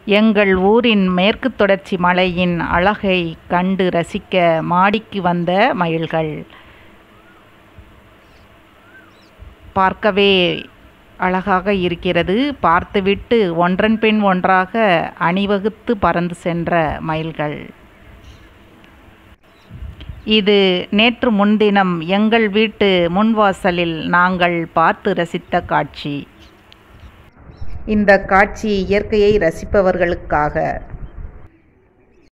எங்கள் ஊரின் மேற்கு தொடர்ச்சி மலையின் அழகை கண்டு ரசிக்க மாடிக்கு வந்த மயில்கள். பார்க்கவே அழகாக இருக்கிறது. பார்த்துவிட்டு ஒன்றன் பின் ஒன்றாக அணிவகுத்து பறந்து சென்ற மயில்கள். இது நேற்று முன்தினம் எங்கள் வீட்டு முன்வாசலில் நாங்கள் பார்த்து ரசித்த காட்சி. இந்த காட்சி இயற்கையை ரசிப்பவர்களுக்காக.